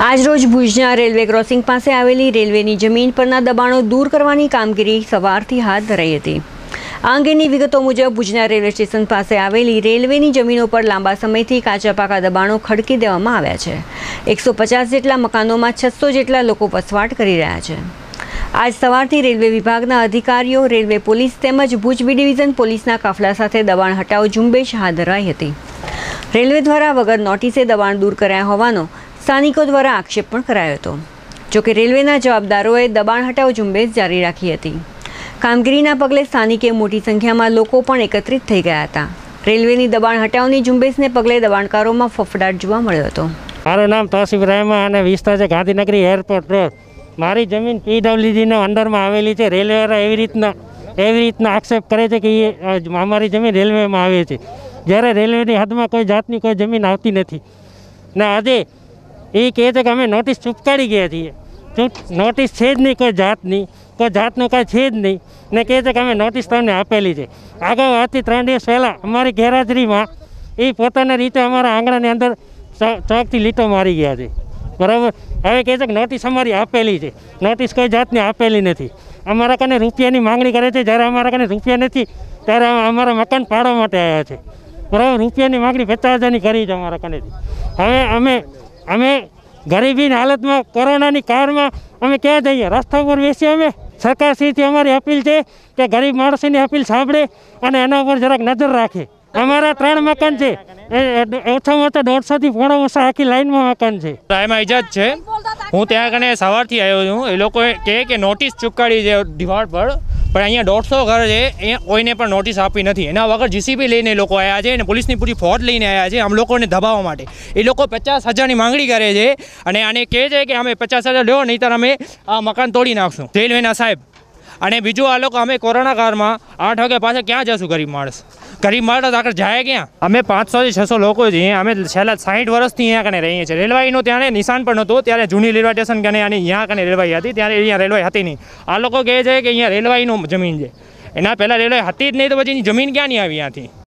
આજરોજ ભુજના railway crossing પાસે આવેલી રેલવેની જમીન પરના દબાણો દૂર કરવાની કામગીરી સવારથી હાથ ધરાઈ હતી। આ અંગેની વિગતો મુજબ ભુજના રેલવે સ્ટેશન પાસે આવેલી રેલવેની જમીનો પર લાંબા સમયથી કાચા પાકા દબાણો ખડકી દેવામાં આવ્યા છે। 150 જેટલા મકાનોમાં 600 જેટલા લોકો વસવાટ કરી રહ્યા છે। આજ સવારથી રેલવે વિભાગના અધિકારીઓ, રેલવે પોલીસ તેમજ ભુજ બી ડિવિઝન પોલીસના કાફલા સાથે દબાણ હટાવ ઝુંબેશ હાથ ધરાઈ હતી। રેલવે દ્વારા વગર નોટિસે દબાણ દૂર કરાયા હોવાનો સ્થાનિકો દ્વારા આક્ષેપ પણ કરાયો હતો। જોકે રેલવેના જવાબદારોએ દબાણ હટાવ ઝુંબેશ જારી રાખી હતી। કામગીરીના પગલે સ્થાનિકે મોટી સંખ્યામાં લોકો પણ એકત્રિત થઈ ગયા હતા। રેલવેની દબાણ હટાવની ઝુંબેશને પગલે દબાણકારોમાં ફફડાટ જોવા મળ્યો હતો। મારું નામ તોસીફ રહેમા અને વિસ્તાર છે ગાંધીનગરી એરપોર્ટ રોડ। મારી જમીન પીડબ્લ્યુડીના અંડરમાં આવેલી છે। રેલવેવાળા એવી રીતના આક્ષેપ કરે છે કે અમારી જમીન રેલવેમાં આવે છે, જ્યારે રેલવેની હદમાં કોઈ જાતની કોઈ જમીન આવતી નથી ને આજે એ કહે છે કે અમે નોટિસ ચૂપકારી ગયા છીએ। નોટિસ છે જ નહીં, કોઈ જાતનું કાંઈ છે જ નહીં ને કહે છે કે અમે નોટિસ તમને આપેલી છે। આગળ આજથી 3 દિવસ પહેલાં અમારી ગેરહાજરીમાં એ પોતાના રીતે અમારા આંગણાની અંદર ચોકથી લીટો મારી ગયા છે, બરાબર। હવે કહે છે કે નોટિસ અમારી આપેલી છે, નોટિસ કોઈ જાતની આપેલી નથી। અમારા કને રૂપિયાની માંગણી કરે છે, જ્યારે અમારા કને રૂપિયા નથી ત્યારે અમારા મકાન પાડવા માટે આવ્યા છે, બરાબર। રૂપિયાની માંગણી 50,000ની કરી છે અમારા કનેથી। હવે અમે ગરીબીની હાલતમાં કોરોનાની કાળમાં અમે ક્યાં જઈએ? રસ્તા પર બેસીએ। અમે સરકારશ્રીથી અમારી અપીલ છે કે ગરીબ માણસોની અપીલ સાંભળે અને એના ઉપર જરાક નજર રાખે। અમારા 3 મકાન છે, ઓછામાં ઓછા 150 થી 150 આખી લાઈનમાં મકાન છે। એમાં ઇજાજ છે, હું ત્યાં કને સવારથી આવ્યો છું। એ લોકો કહે કે નોટિસ ચૂપકારી છે દિવાળ પર, પણ અહીંયા 150 ઘર છે, અહીંયા કોઈને પણ નોટિસ આપી નથી। એના વગર જીસીબી લઈને લોકો આવ્યા છે અને પોલીસની પૂરી ફોર્સ લઈને આવ્યા છે આમ લોકોને દબાવવા માટે। એ લોકો 50,000ની માંગણી કરે છે અને આને કહે છે કે અમે 50,000 લો, નહીંતર અમે આ મકાન તોડી નાખશું, રેલવેના સાહેબ। અને બીજું આ લોકો અમે કોરોના કાળમાં 8 વાગ્યા પાછા ક્યાં જશું? ગરીબ માણસ આગળ જાય ક્યાં? અમે 500 થી 600 લોકો છીએ। અમે છેલ્લા 60 વર્ષથી અહીંયા કને રહીએ છીએ। રેલવાઈનું ત્યાં નિશાન પણ નહોતું, ત્યારે જૂની રેલવે સ્ટેશન કને અને અહીંયા કને રેલવાઈ હતી, ત્યારે અહીંયા રેલવાઈ હતી નહીં। આ લોકો કહે છે કે અહીંયા રેલવાઈનું જમીન છે, એના પહેલાં રેલવે હતી જ નહીં, તો પછી જમીન ક્યાંની આવી ત્યાંથી?